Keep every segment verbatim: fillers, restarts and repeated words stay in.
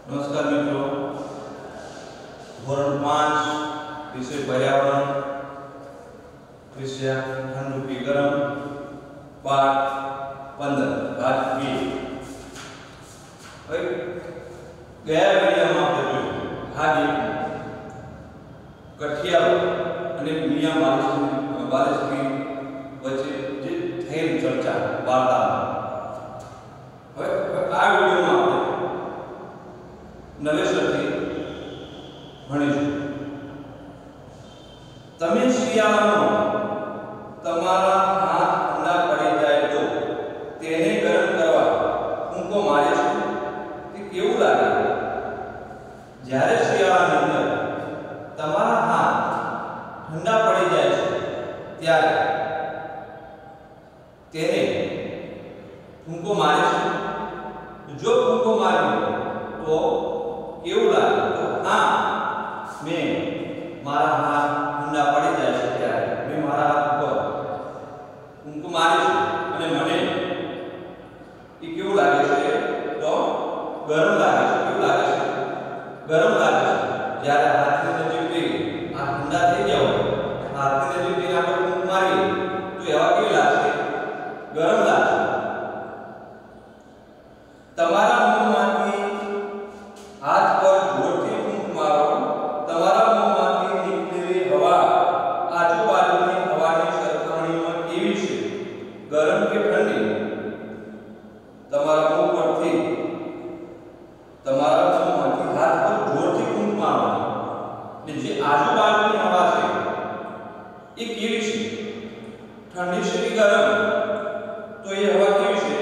नमस्कार मित्रों, धोरण पांच विषय पर्यावरण विषय ठंडू गरम पाठ पंद्रह भाग बी। गया वीडियो में आपने जो भाग एक कठियाल અને મિયા બાલેશ્વરી બાલેશ્વરી વચ્ચે જે થયેલ ચર્ચા વાર્તા હવે આ વિડિયોમાં આપણે નવેસરથી ભણીશું। તમે શિયાળામાં તમારા હાથ ઠંડા પડી જાય તો તેને ગરમ કરવા ફૂંકો મારે છે તે કેવું લાગે? જ્યારે શિયાળાની અંદર તમારા હાથ ઠંડા પડી જાય છે ત્યારે તેને ફૂંકો મારે છે? જો ફૂંકો માર્યો તો કેવું લાગે? તો હા, મેં મારા હાથ ઠંડા પડી જાય છે ત્યારે મેં મારા હાથ ઉપર ફૂંકો મારી છે અને મને એ કેવું લાગે છે? તો ગરમ લાગે છે। કેવું લાગે છે? ગરમ લાગે છે। જ્યારે હાથની નજીક ગઈ આ ઠંડા થઈ ગયા હોય, હાથની નજીક ગઈને આપણે ફૂંક મારીએ તો એવા કેવી લાગશે? ગરમ લાગશે। તમારા મોંમાંથી હાથ પર જોરથી ફૂંક મારો, તમારા મોંમાંથી નીકળેલી હવા આજુબાજુની હવાની સરખામણીમાં કેવી છે? ગરમ કે ઠંડી? તમારા મોં પરથી તમારા મોંમાંથી હાથ પર જોરથી ફૂંક મારો ને જે આજુબાજુની હવા છે એ કેવી છે? ઠંડી છે કે ગરમ? તો એ હવા કેવી છે?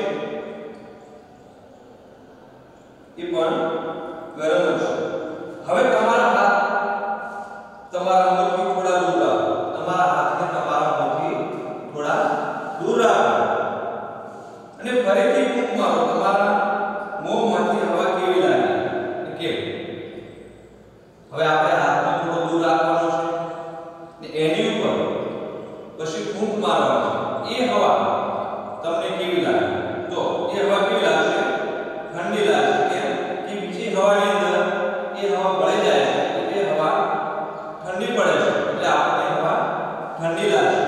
એ પણ ગરમ છે। હવે તમારા હાથ તમારા મોંથી થોડા દૂર રાખો, તમારા હાથને તમારા મોંથી થોડા દૂર રાખો અને ફરીથી ફૂંક મારો। તમારા મોંમાંથી હવા કેવી લાગે? કેમ? હવે આપણે હાથને થોડો દૂર રાખવાનો છે ને એની ઉપર પછી ફૂંક મારવાનો છે। એ હવા તમને કેવી લાગે? તો એ હવા કેવી લાગશે? ઠંડી લાગશે। કેમ કે બીજી હવાની અંદર એ હવા ભળી જાય છે એટલે એ હવા ઠંડી પડે છે એટલે આપણને હવા ઠંડી લાગશે।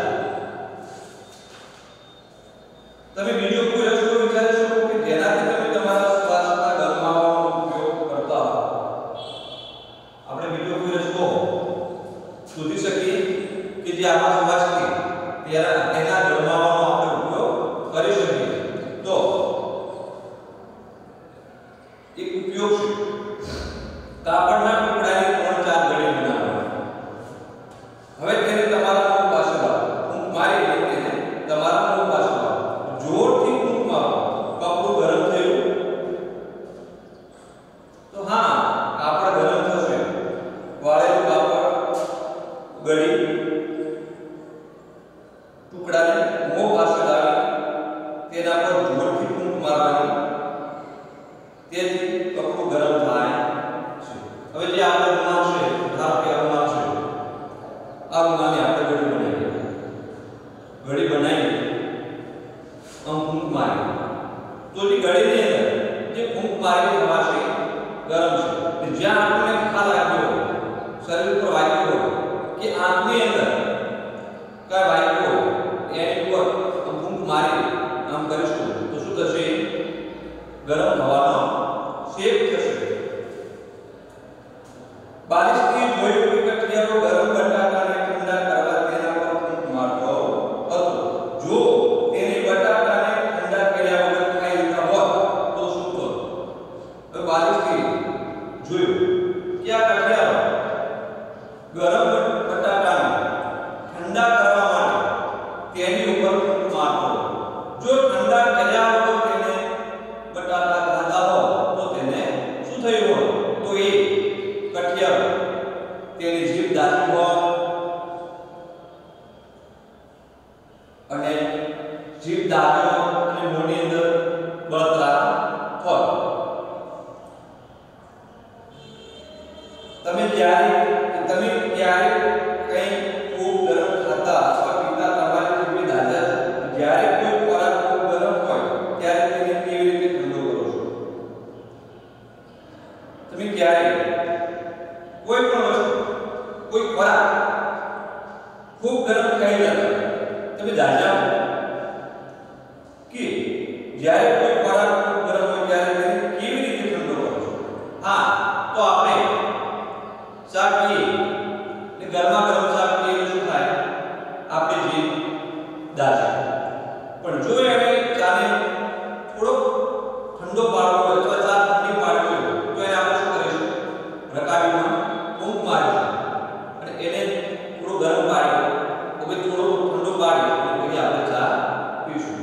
તમે બીજો કોઈ રસ્તો વિચારી શકો કે જેનાથી તમે તમારા શ્વાસના ગરમાવાનો ઉપયોગ કરતા હો? આપણે બીજો કોઈ રસ્તો શોધી શકીએ કે જે આપણા શ્વાસથી તેના તેના ગરમાવાનો આપણે ઉપયોગ કરી શકીએ? તો એક ઉપયોગ છે કાપડના ટુકડાની ત્રણ ચાર ગળી બનાવવાની। હવે તેને તમારા મોં પાસે લાવો, ફૂંક મારી એટલે તેને તમારા મોં પાસે લાવો, જોરથી ફૂંક મારો। કપડું ગરમ થયું? તો હા, કાપડ ગરમ થશે। વાળેલું કાપડ ગળી ટુકડાને મોં પાસે લાવી તેના પર જોરથી ફૂંક મારવાની, તેથી કપડું ગરમ થાય છે। હવે જે આપણે રૂમાલ છે, ધારો કે રૂમાલ છે, આ રૂમાલની આપણે ગળી બનાવીએ, ગળી બનાવી આમ ફૂંક મારી તો જે ગળીની અંદર જે ફૂંક મારેલી હવા છે ગરમ છે। જ્યાં આપણને ખ્યાલ આવ્યો હોય, શરીર પર વાગ્યો હોય કે આંખની અંદર કઈ વાગ્યો હોય એની ઉપર આમ ફૂંક મારી આમ કરીશું તો શું થશે? ગરમ હવાનો શેક થશે। બાલિશથી જોયું કે કઠિયારો ગરમ બટાકાને ઠંડા કરવા તેના પર ફૂંક મારતો હતો। જો તેને બટાકાને ઠંડા કર્યા વગર ખાઈ લીધા હોત તો શું થત? હવે બાલિશથી જોયું કે આ કઠિયારો ગરમ બટાકાને ઠંડા કરવા માટે તેની ઉપર ફૂંક મારતો હતો। જો ઠંડા કર્યા વગર તેને બટાકા ખાધા હો તો તેને શું થયું હોત? તો એ કઠિયારો તેની જીભ દાટી હોત અને જીભ દાટ્યો અને મોઢની અંદર બળતરા હોત। તમે જ્યારે તમે ત્યારે કંઈ ખૂબ ગરમ ખાતા અથવા પીતા તમારી જીભ દાટ્યા છે। જ્યારે કોઈ ખોરાક ખૂબ ગરમ હોય ત્યારે તેને કેવી રીતે ઠંડો કરો છો? તમે ક્યારે કોઈ પણ વસ્તુ કોઈ ખોરાક ખૂબ ગરમ ખાઈ લેતા તમે જાણ્યા કે જ્યારે કોઈ ખોરાક ખૂબ ગરમ હોય ત્યારે તેને કેવી રીતે ઠંડો કરો છો? હા, તો આપણે ચા પીએ ને ગરમા ગરમ ચા પીએ તો શું થાય? આપણે જીભ દાજે. પણ જો એને ચાને થોડો ઠંડો પાડવો હોય અથવા ચા ઠંડી પાડવી હોય તો એને આપણે શું કરીશું? રકાબીમાં ફૂંક મારીશું અને એને થોડો ગરમ પાડી હવે થોડો ઠંડો પાડી અને પછી આપણે ચા પીશું.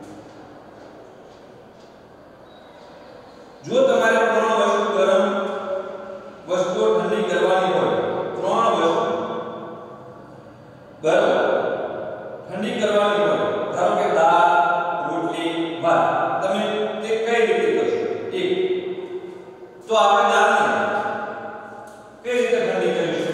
જો તમારે ત્રણ વસ્તુ ગરમ વસ્તુઓ ઠંડી કરવાની હોય, ત્રણ વસ્તુ ગરમ ઠંડી કરવાની હોય, ધારો કે દાળ, રોટલી, ભાત, તમે તે કઈ રીતે કરશો? એક તો આપણે દાળને કઈ રીતે ઠંડી કરીશું?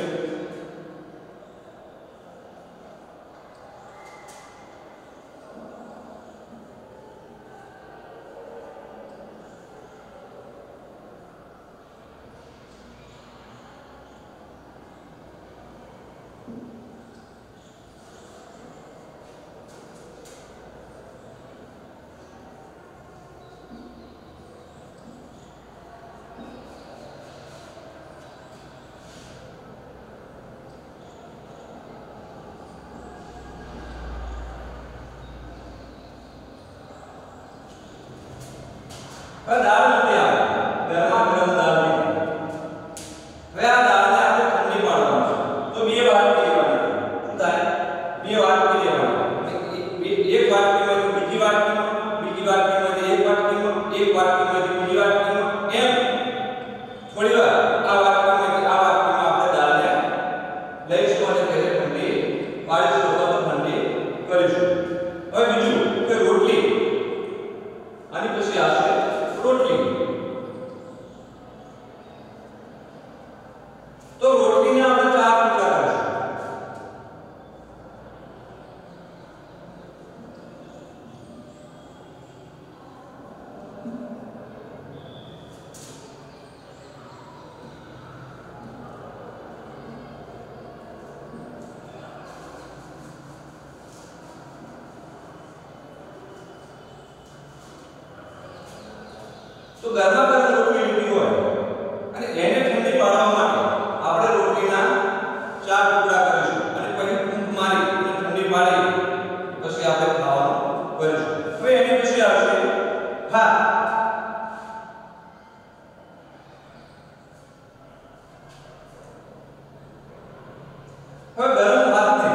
હવે દાળ નથી આવે, ગરમા ગરમ દાળ નથી. હવે આ દાળને આપણે ઠંડી પાડવાની છે તો બે વાટકી લેવાની. શું થાય? બે વાટકી લેવાની. એક વાટકીમાંથી બીજી વાટકીમાં, બીજી વાટકીમાંથી એક વાટકીમાં, એક વાટકીમાંથી બીજી વાટકીમાં, એમ થોડી વાર આ વાટકીમાંથી આ વાટકીમાં આપણે દાળને લઈશું અને તેને ઠંડી પાડીશું અથવા તો ઠંડી કરીશું. હવે બીજું કે રોટલી, આની પછી આવશે રોટલી. તો રોટલીને આપણે ચાર ટુકડા કરીશું. તો ગરમા ગરમ રોટલી લીધી હોય અને એને ઠંડી પાડવા માટે આપણે રોટલીના ચાર ટુકડા કરીશું અને પછી ફૂંક મારી અને ઠંડી પાડી પછી આપણે ખાવાનું કરીશું. હવે એની પછી આવશે ભાત. હવે ગરમ ભાતને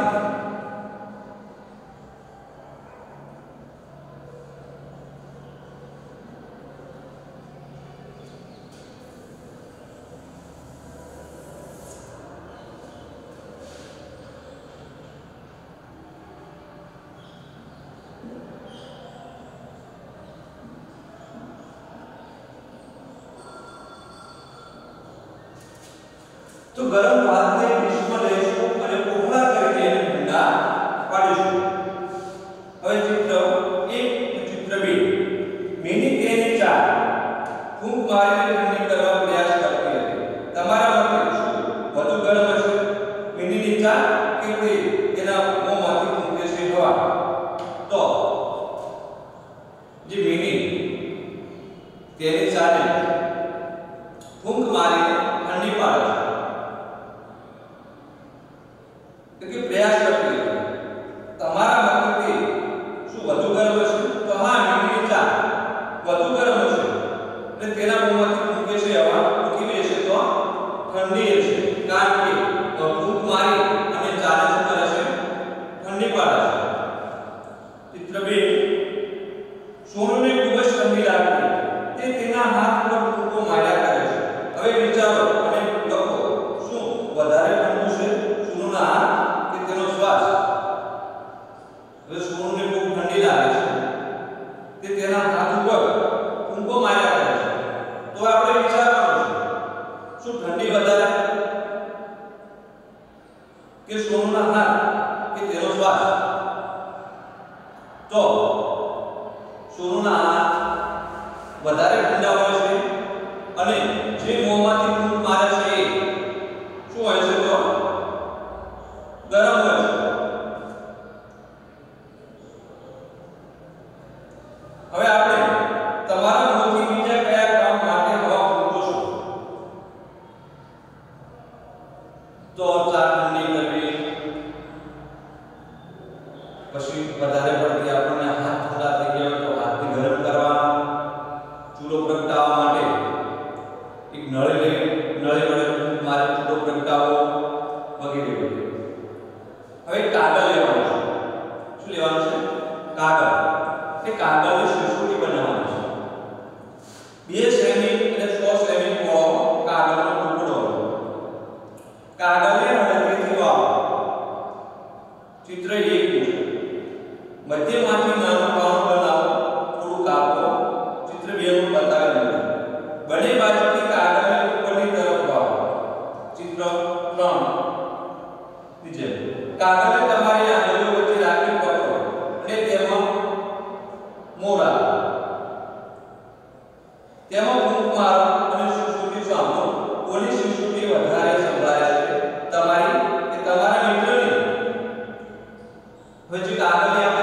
તો ગરમ ભાતને ડીશમાં લઈશું અને કોહળા કરી એને ઠંડા પાડીશું. હવે ચિત્ર એક અને ચિત્ર બે. મિનિટ તેની ચાર ફૂંક મારીને ઠંડી કરવા પ્રયાસ કરતી હતી. તમારા મતે શું વધુ ગરમ હશે? મિનિટની ચા કે કોઈ તેના મોંમાંથી ફૂંકે છે હવા? તો જે મિનિટ તેની ચાને ફૂંક મારીને ઠંડી પાડે છે કે પ્રયાસ કરતી હતી. તમારા મતથી શું વધુ ગરમ હશે? તો હા, મિનિટની ચા વધુ ગરમ હશે અને તેના મોંમાંથી ફૂંકે છે હવા તો કેવી હશે? તો ઠંડી હશે. કારણ કે ફૂંક મારી અને ચાને શું કરે છે? ઠંડી પાડે છે. ચિત્ર બે. સોનુને ખૂબ જ ઠંડી લાગતી. તે તેના હાથ પર ફૂંકો માર્યા કરે છે. હવે વિચારો અને લખો, શું વધારે ઠંડુ છે? સોનુના હાથ કે તેનો શ્વાસ? હવે સોનુને ખૂબ ઠંડી લાગે છે. તે તેના હાથ ઉપર ફૂંકો માર્યા કરે છે. દર્શાવવા માટે એક નળી લઈ નળી વડે મારે ફોટો પ્રગટાવો વગેરે વગેરે. હવે કાગળ લેવાનું છે. શું લેવાનું છે? કાગળ. એ કાગળની શીશોટી બનાવવાની છે. બે સેમી અને સો સેમી પહોળો કાગળનો ટુકડો. કાગળને હળવેથી વાળો. ચિત્ર એક છે. મધ્યમાંથી નાનું બાણ બનાવો, થોડું કાપો. ચિત્ર બે નું બતાવેલું છે. બંને બાજુથી કાગળને ઉપરની તરફ વાળો. ચિત્ર ત્રણ નીચે. કાગળને તમારી આંગળીઓ વચ્ચે રાખી પકડો અને તેમાં મોરા તેમાં ફૂંક મારો અને શીશોટી સાંભળો. કોની શીશોટી વધારે સંભળાય છે? તમારી કે તમારા મિત્રની? હવે જે કાગળને